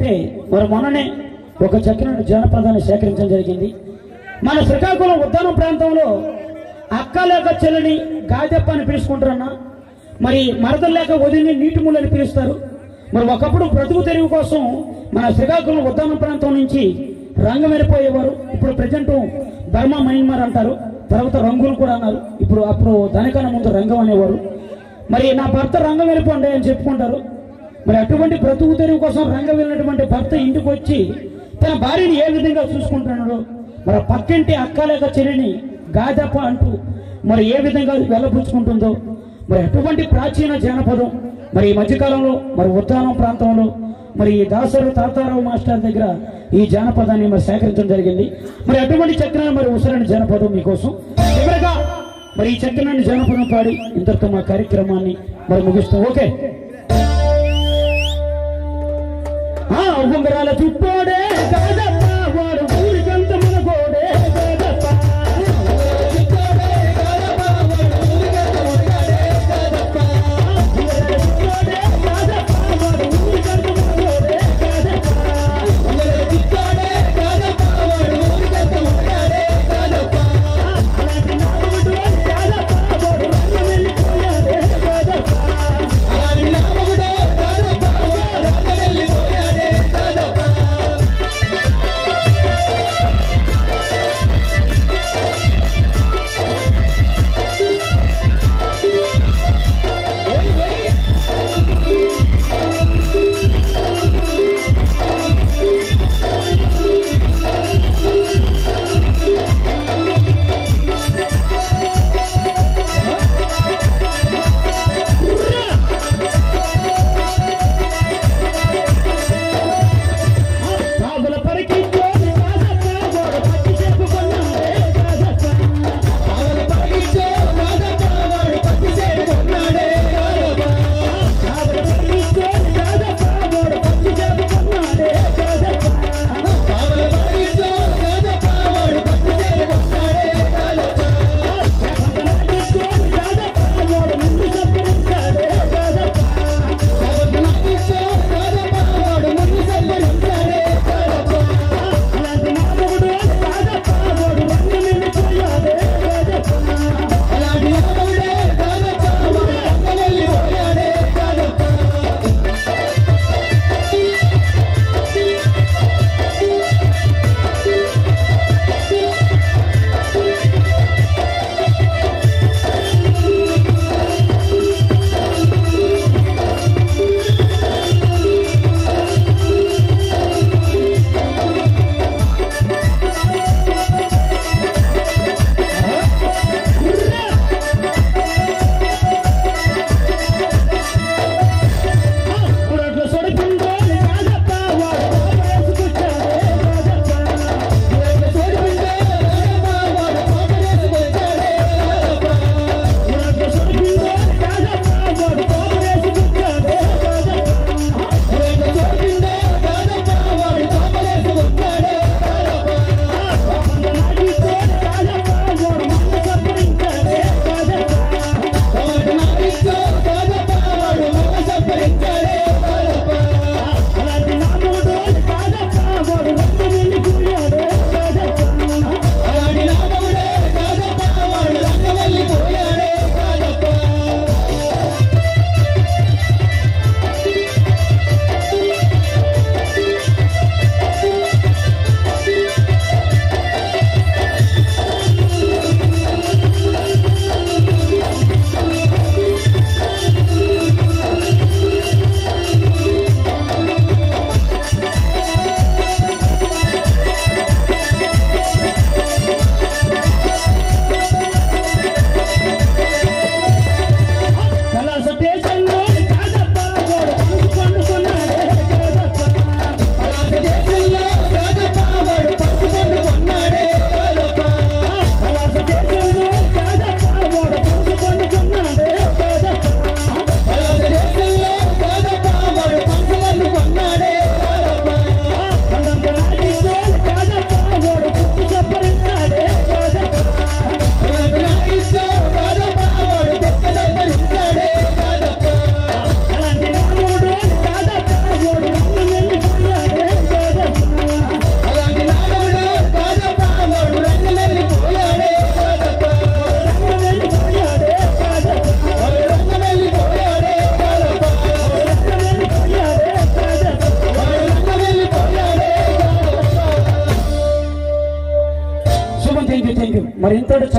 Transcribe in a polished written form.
ఏంటంటే మరి మొన్ననే ఒక చక్కని జానపదాన్ని సేకరించడం జరిగింది. మన శ్రీకాకుళం ఉద్దానం ప్రాంతంలో అక్క లేక చెల్లిని గాజప్ప అని పిలుచుకుంటారన్నా, మరి మరదలు లేక వదిలిని నీటి ముళ్ళని పిలుస్తారు. మరి ఒకప్పుడు బ్రతుకు తెరువు కోసం మన శ్రీకాకుళం ఉద్దానం ప్రాంతం నుంచి రంగం వెళ్ళిపోయేవారు. ఇప్పుడు ప్రజెంట్ బర్మా మయన్మార్ అంటారు, తర్వాత రంగులు కూడా అన్నారు. అప్పుడు దానికన్నా ముందు రంగం అనేవారు. మరి నా భర్త రంగం వెళ్ళిపోండి అని చెప్పుకుంటారు. మరి అటువంటి బ్రతుకు తెరువు కోసం రంగం వెళ్ళినటువంటి భర్త ఇంటికి వచ్చి తన భార్యని ఏ విధంగా చూసుకుంటున్నాడు, మరి పక్కింటి అక్క లేక చెల్లిని గాజప్ప అంటూ మరి ఏ విధంగా వెళ్ళపుచ్చుకుంటుందో, మరి అటువంటి ప్రాచీన జానపదం మరి ఈ మధ్యకాలంలో మరి ఉద్దానం ప్రాంతంలో మరి దాసరు తాతారావు మాస్టర్ దగ్గర ఈ జానపదాన్ని మరి సేకరించడం జరిగింది. మరి అటువంటి చక్కని మరి ఉసరని జానపదం మీకోసం చివరగా మరి ఈ చక్కని జానపదం పాడి ఇంతటితో మా కార్యక్రమాన్ని మరి ముగిస్తాం. ఓకే. ఉంగరాల చుట్టోడే గాజప్ప వాడు ఊరికంత మనగోడే గాజప్ప. మరి ఇంతటి